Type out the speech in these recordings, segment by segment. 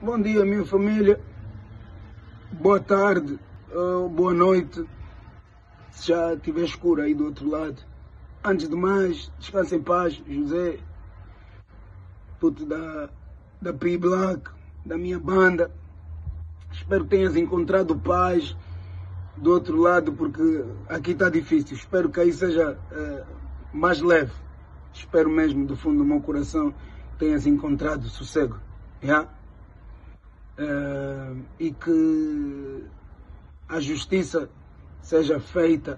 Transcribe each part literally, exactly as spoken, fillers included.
Bom dia, minha família. Boa tarde, uh, boa noite. Se já estiver escuro aí do outro lado. Antes de mais, descansa em paz, José. Puto da, da P Black, da minha banda. Espero que tenhas encontrado paz do outro lado, porque aqui está difícil. Espero que aí seja uh, mais leve. Espero mesmo, do fundo do meu coração, tenhas encontrado sossego. Yeah? Uh, e que a justiça seja feita,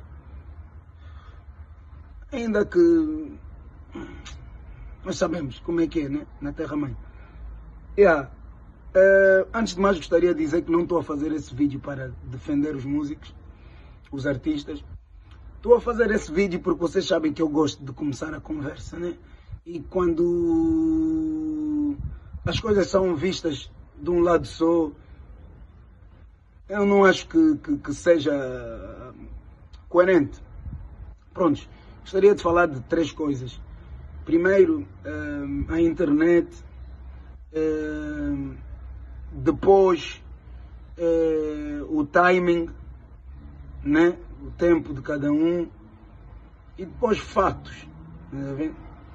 ainda que nós sabemos como é que é, né? Na Terra-mãe. Yeah. Uh, antes de mais, gostaria de dizer que não estou a fazer esse vídeo para defender os músicos, os artistas. Estou a fazer esse vídeo porque vocês sabem que eu gosto de começar a conversa, né? E quando as coisas são vistas de um lado só, eu não acho que, que, que seja coerente. Prontos, gostaria de falar de três coisas. Primeiro, um, a internet. Um, depois, um, o timing, né? O tempo de cada um. E depois, fatos. Né?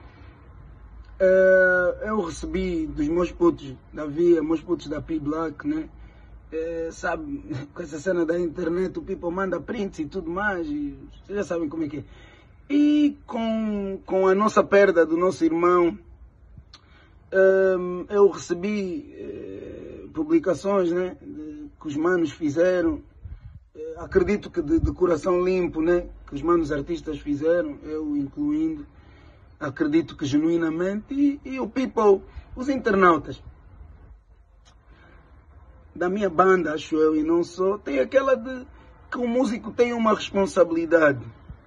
Uh, eu recebi dos meus putos da Via, meus putos da P Black, né? Uh, sabe, com essa cena da internet, o people manda prints e tudo mais, e vocês já sabem como é que é. E com, com a nossa perda do nosso irmão, uh, eu recebi uh, publicações, né? De, que os manos fizeram. Uh, acredito que de, de coração limpo, né? Que os manos artistas fizeram, eu incluindo. Acredito que genuinamente, e, e o people, os internautas da minha banda, acho eu, e não só, tem aquela de que o músico tem uma responsabilidade.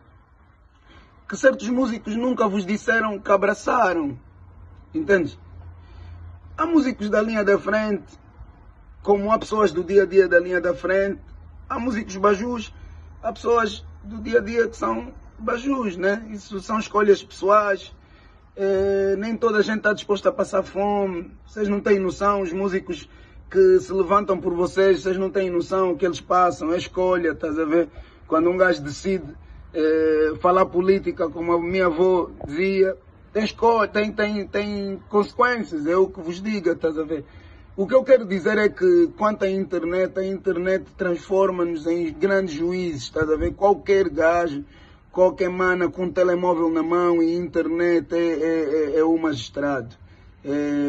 Que certos músicos nunca vos disseram que abraçaram. Entendes? Há músicos da linha da frente, como há pessoas do dia a dia da linha da frente, há músicos bajus, há pessoas do dia a dia que são bajus, né? Isso são escolhas pessoais. É, nem toda a gente está disposta a passar fome. Vocês não têm noção, os músicos que se levantam por vocês, vocês não têm noção o que eles passam. É escolha, estás a ver? Quando um gajo decide é, falar política, como a minha avó dizia, tem escolha, tem, tem, tem consequências, é o que vos diga, estás a ver? O que eu quero dizer é que, quanto à internet, a internet transforma-nos em grandes juízes, estás a ver? Qualquer gajo, qualquer mana com um telemóvel na mão e internet é, é, é, é o magistrado, é,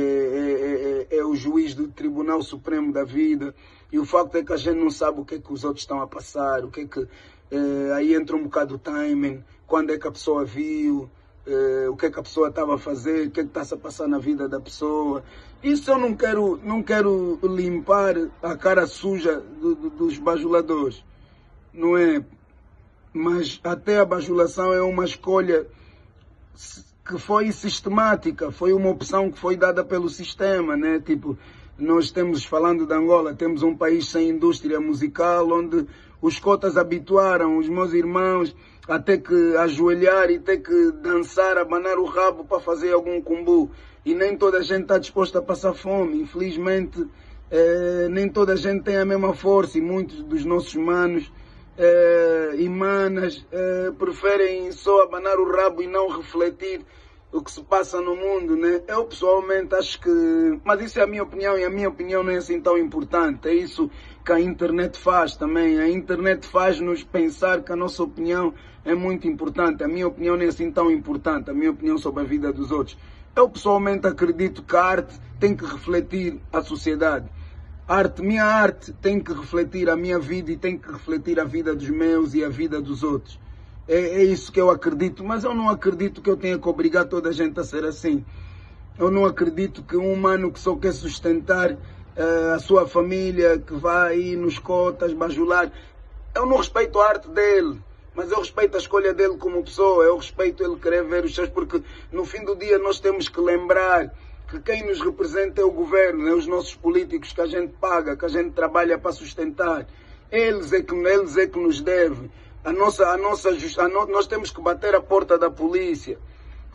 é, é, é o juiz do Tribunal Supremo da vida. E o facto é que a gente não sabe o que é que os outros estão a passar, o que é que... É, aí entra um bocado o timing, quando é que a pessoa viu, é, o que é que a pessoa estava a fazer, o que é que está-se a passar na vida da pessoa. Isso eu não quero, não quero limpar a cara suja do, do, dos bajuladores, não é? Mas até a bajulação é uma escolha que foi sistemática, foi uma opção que foi dada pelo sistema, né? Tipo, nós temos, falando de Angola, temos um país sem indústria musical, onde os cotas habituaram os meus irmãos a ter que ajoelhar e ter que dançar, abanar o rabo para fazer algum cumbu. E nem toda a gente está disposta a passar fome. Infelizmente, eh, nem toda a gente tem a mesma força, e muitos dos nossos manos Uh, e manas uh, preferem só abanar o rabo e não refletir o que se passa no mundo, né? Eu pessoalmente acho que... Mas isso é a minha opinião, e a minha opinião não é assim tão importante. É isso que a internet faz também. A internet faz-nos pensar que a nossa opinião é muito importante. A minha opinião não é assim tão importante. A minha opinião sobre a vida dos outros. Eu pessoalmente acredito que a arte tem que refletir a sociedade. A arte, minha arte tem que refletir a minha vida e tem que refletir a vida dos meus e a vida dos outros. É, é isso que eu acredito, mas eu não acredito que eu tenha que obrigar toda a gente a ser assim. Eu não acredito que um humano que só quer sustentar uh, a sua família, que vai aí nos cotas, bajular. Eu não respeito a arte dele, mas eu respeito a escolha dele como pessoa. Eu respeito ele querer ver os seus, porque no fim do dia nós temos que lembrar que quem nos representa é o governo, é os nossos políticos que a gente paga, que a gente trabalha para sustentar. Eles é que, eles é que nos devem. A nossa, a nossa, a no, nós temos que bater a porta da polícia,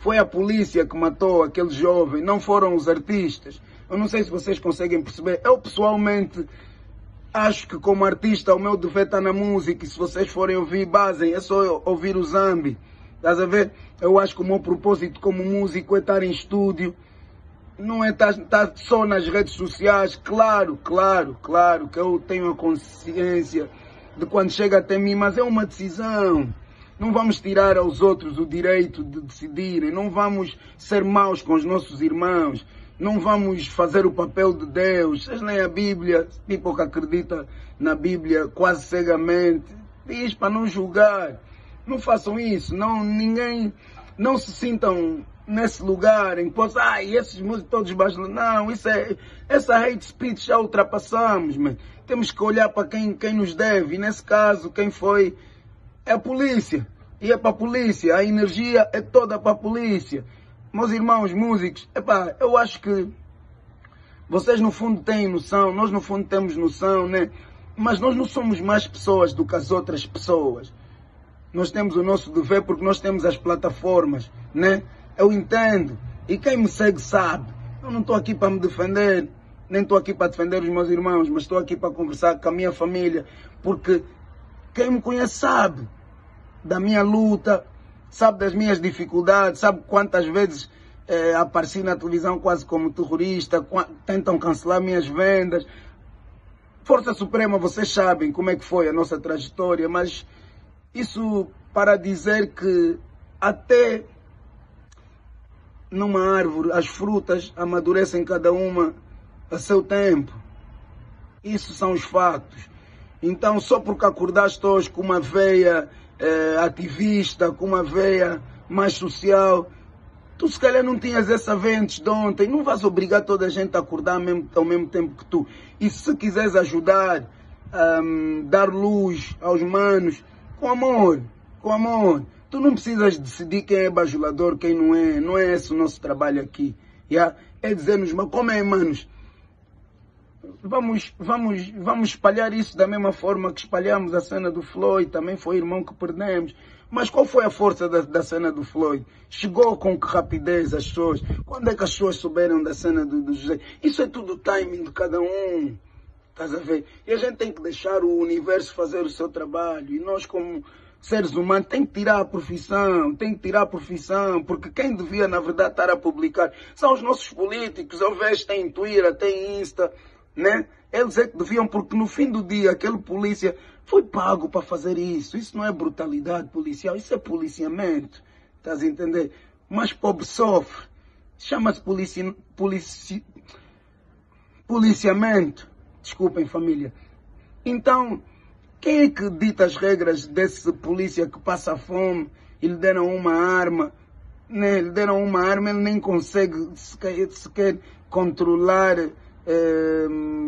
Foi a polícia que matou aquele jovem, não foram os artistas. Eu não sei se vocês conseguem perceber. Eu, pessoalmente, acho que como artista o meu dever está na música. E se vocês forem ouvir, basem, é só ouvir o Zambi. Estás a ver? Eu acho que o meu propósito como músico é estar em estúdio. Não é estar, estar só nas redes sociais. Claro, claro, claro que eu tenho a consciência de quando chega até mim, mas é uma decisão. Não vamos tirar aos outros o direito de decidirem. Não vamos ser maus com os nossos irmãos. Não vamos fazer o papel de Deus. Vocês leem a Bíblia, tipo que acredita na Bíblia quase cegamente. Diz para não julgar. Não façam isso. Não, ninguém, não se sintam nesse lugar em que possam, ah, esses músicos todos baixos. Não, isso é, essa hate speech já ultrapassamos, man. Temos que olhar para quem, quem nos deve. E nesse caso, quem foi é a polícia. E é para a polícia. A energia é toda para a polícia. Meus irmãos músicos, epá, eu acho que vocês no fundo têm noção, nós no fundo temos noção, né? Mas nós não somos mais pessoas do que as outras pessoas. Nós temos o nosso dever porque nós temos as plataformas, né? Eu entendo. E quem me segue sabe. Eu não estou aqui para me defender, nem estou aqui para defender os meus irmãos, mas estou aqui para conversar com a minha família, porque quem me conhece sabe da minha luta, sabe das minhas dificuldades, sabe quantas vezes eh, apareci na televisão quase como terrorista, tentam cancelar minhas vendas. Força Suprema, vocês sabem como é que foi a nossa trajetória, mas isso para dizer que até numa árvore as frutas amadurecem cada uma a seu tempo. Isso são os factos. Então, só porque acordaste hoje com uma veia eh, ativista, com uma veia mais social, tu se calhar não tinhas essa veia antes de ontem. Não vais obrigar toda a gente a acordar ao mesmo, ao mesmo tempo que tu. E se quiseres ajudar, um, dar luz aos manos, com amor, com amor. Tu não precisas decidir quem é bajulador, quem não é. Não é esse o nosso trabalho aqui. Yeah? É dizer-nos, mas como é, manos? Vamos, vamos, vamos espalhar isso da mesma forma que espalhamos a cena do Floyd, também foi irmão que perdemos. Mas qual foi a força da, da cena do Floyd? Chegou com que rapidez as pessoas? Quando é que as pessoas souberam da cena do, do José? Isso é tudo o timing de cada um. Estás a ver? E a gente tem que deixar o universo fazer o seu trabalho. E nós, como seres humanos, tem que tirar a profissão, tem que tirar a profissão, porque quem devia, na verdade, estar a publicar são os nossos políticos. Ao invés tem Twitter, tem Insta, né? Eles é que deviam, porque no fim do dia, aquele polícia foi pago para fazer isso. Isso não é brutalidade policial, isso é policiamento. Estás a entender? Mas pobre sofre. Chama-se polici... polici... policiamento. Desculpem, família. Então, quem é que dita as regras desse polícia que passa fome e lhe deram uma arma? Né? Lhe deram uma arma, ele nem consegue sequer, sequer controlar eh,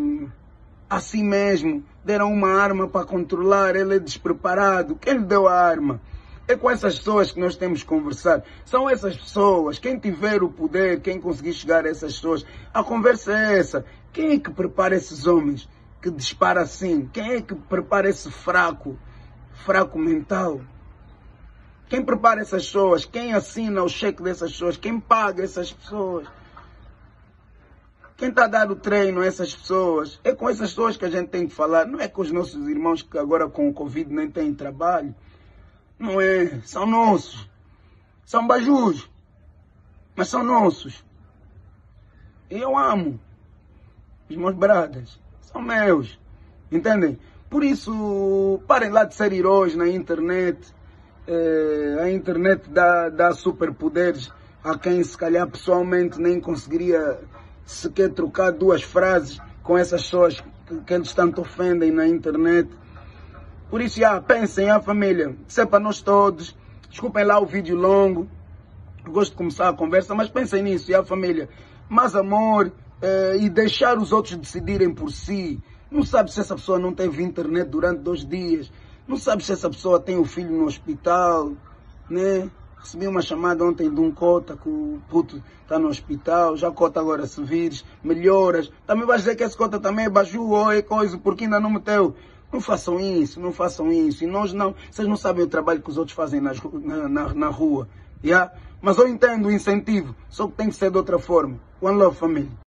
a si mesmo. Deram uma arma para controlar, ele é despreparado. Quem lhe deu a arma? É com essas pessoas que nós temos que conversar. São essas pessoas. Quem tiver o poder, quem conseguir chegar a essas pessoas, a conversa é essa. Quem é que prepara esses homens que dispara assim? Quem é que prepara esse fraco, fraco mental? Quem prepara essas pessoas? Quem assina o cheque dessas pessoas? Quem paga essas pessoas? Quem está a dar o treino a essas pessoas? É com essas pessoas que a gente tem que falar. Não é com os nossos irmãos que agora com o Covid nem têm trabalho. Não é. São nossos. São bajus. Mas são nossos. E eu amo. Os meus bradas. São meus. Entendem? Por isso, parem lá de ser heróis na internet. É, a internet dá, dá superpoderes a quem se calhar pessoalmente nem conseguiria sequer trocar duas frases com essas pessoas que, que eles tanto ofendem na internet. Por isso, já, pensem, a família, isso é para nós todos. Desculpem lá o vídeo longo, eu gosto de começar a conversa, mas pensem nisso, já, família. Mais amor eh, e deixar os outros decidirem por si. Não sabe se essa pessoa não teve internet durante dois dias. Não sabe se essa pessoa tem o filho no hospital, né? Recebi uma chamada ontem de um cota que o puto está no hospital. Já cota agora se vires, melhoras. Também vais dizer que esse cota também é baju ou é coisa, porque ainda não meteu. Não façam isso, não façam isso. E nós não, vocês não sabem o trabalho que os outros fazem nas, na, na, na rua. Yeah? Mas eu entendo o incentivo, só que tem que ser de outra forma. One love, família.